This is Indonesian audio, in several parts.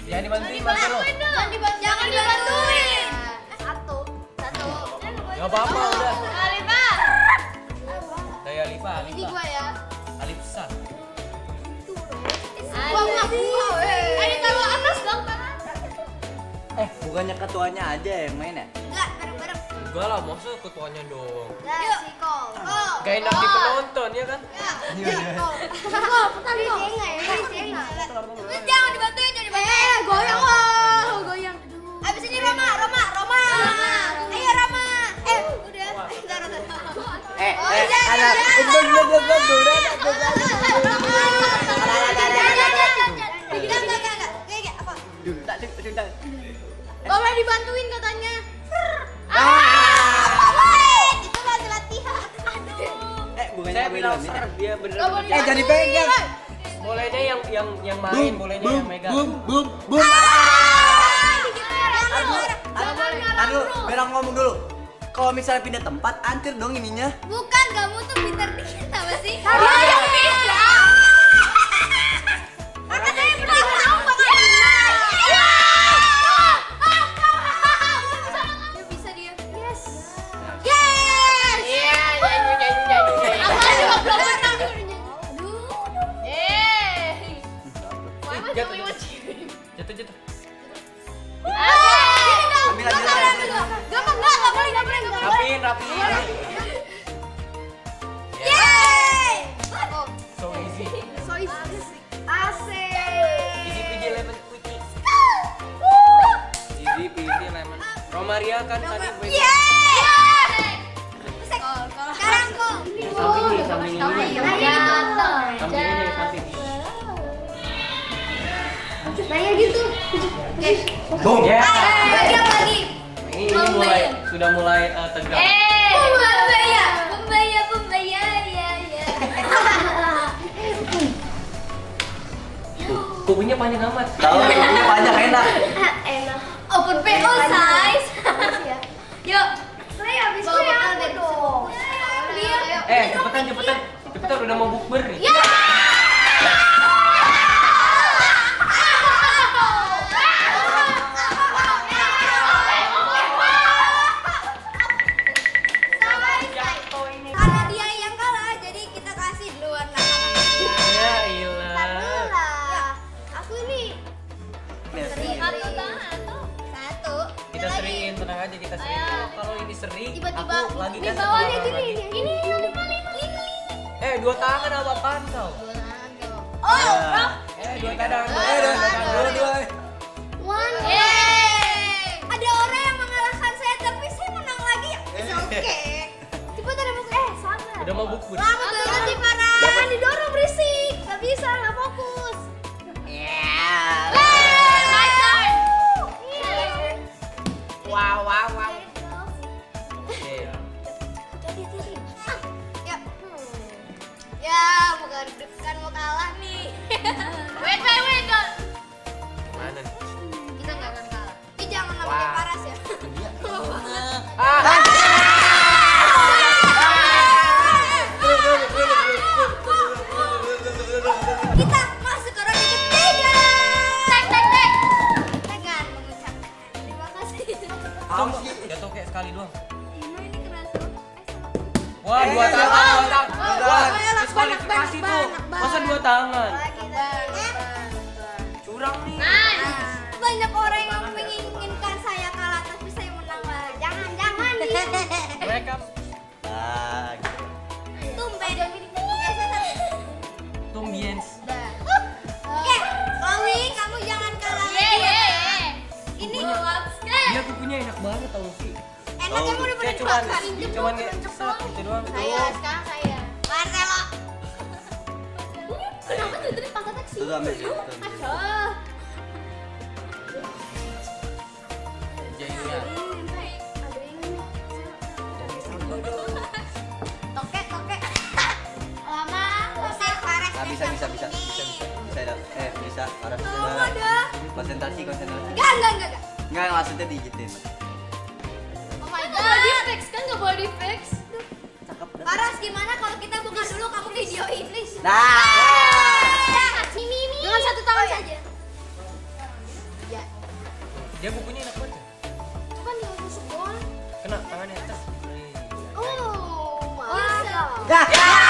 Jangan dibantuin Marcelo. Jangan dibantuin. Satu. Gak apa-apa udah. Alifa. Saya Alifa. Ini gua ya. Alipsa. Ini taruh atas dong. Bukannya ketuanya aja yang main ya? Enggak, bareng-bareng. Enggak lah, maksudnya ketuanya dong. Yuk, Sikol. Gak enak di penonton ya kan? Iya. Sikol, putar kok. Jangan dibantuin, goyang loh, goyang. Abis ini Roma. Ayo Roma. Udah. Taruh. Anak. Udah. Gak boleh dibantuin katanya. Itu lagi latihan. Bukannya Saya kamu bilang ini ser, dia beneran. Gak boleh jadi pegang. Bolehnya yang main, bolehnya yang megang. Boom. Aduh, biar aku ngomong dulu. Kalau misalnya pindah tempat, antir dong ininya. Bukan, kamu tuh pintar dikit apa sih? Dia yang pintar. Makanya pintar kamu bakal pintar. Bisa dia. Yes. Apa juga belum menang. Jatuh. Ambil aja. Gampang enggak boleh. Rapiin. Yeay! So easy. Asik. Easy peasy lemon squeaky. Easy peasy lemon. Romaria kan tadi beda. Yeay! Sekarang kok. Samping ini. Samping. Saya gitu. Oke. Boom. Ya. Lagi. Ini sudah mulai tegang. Pembaya. Ya. Kukunya panjang amat. Tahu ini banyak enak. Enak. Open PO size. Yuk. Saya habis aku dong. Cepetan udah mau bukber nih. Ya. Karena dia yang kalah, jadi kita kasih duluan lah. Ya iyalah. Aku ini satu. Kita seringin, tenang aja kita seringin. Kalau ini sering, Tiba-tiba aku lagi di kasih bawahnya peluang gini. lagi. Ini yang paling. 2 tangan apa-apaan kau? Oh, Dua tangan. Dua. one. Yeay. Ada orang yang mengalahkan saya, tapi saya menang lagi. Oke. Cepat ada buku. Sabar. Udah mau bukber. Lama banget nih parah. Jangan didorong berisik. Gak bisa, gak fokus. Wow. Oke. Ya, bukan mau kalah nih. Wait. Mana nih? Kita nggak akan kalah. Ih, jangan namanya Paras ya. Kita masuk ke ronde ketiga. Tek. Tegan mengucapkan terima kasih. Jatuh kayak sekali doang. Ini keras loh. Wah, 2 tangan. Wah, banyak, diskualifikasi tuh. banyak. Masa 2 tangan? Lagi. Curang nih. Banyak orang yang menginginkan saya kalah, tapi saya menang lah. Jangan nih. Mereka Tumben. tumbiens. Oke, Chloe, kamu jangan kalah lagi. Ini Dia kukunya enak banget tau sih. enak yang mau Kayak cuman kayak set gitu doang. Sekarang saya. Marcelo. Kenapa tuh pantat taksi? Itu ambil sih. Jadinya. Toke. Lama. Paras. Bisa. Bisa. Parah. Udah. Konsentrasi. Enggak. Enggak, maksudnya digitin. Oh my god. Gak boleh di fix kan, gak boleh di fix. Paras, gimana kalau kita buka dulu kamu videoin, please? Nah. Dengan 1 tangan saja. Ya. Dia bukunya enak banget. Itu kan tinggal tusuk doang. Kena tangannya atas. Oh, mantap. Dah.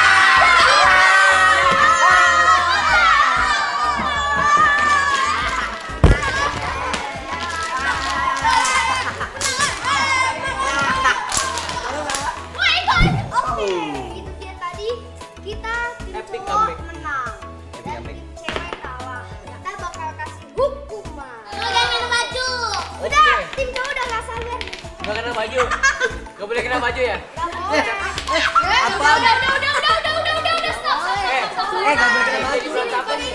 Oke, itu dia tadi kita tim Epic cowok comeback. menang Epic dan comeback. tim cewek kalah. Kita bakal kasih hukuman. Udah minum baju. Udah, Oke. tim cowok udah nggak sabar. Gak kena baju. Gak boleh kena baju ya? Nggak boleh. Apa? Udah, stop. Gak boleh kena baju. Apa nih?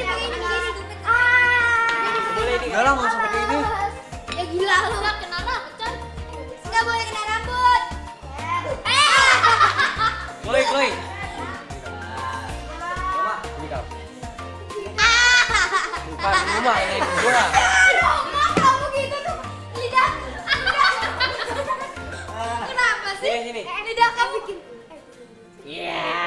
Boleh nih. Udah lah, nggak usah pakai ini. Ya gila lu. Udah kena rambut, Con. Nggak boleh kena rambut. Chloe, Chloe. Coba. Ini kau. Bukan rumah ini gua. Roma, kamu gitu tuh. Lidah. Kenapa sih? Sini sini. Lidah kamu bikin. Iya.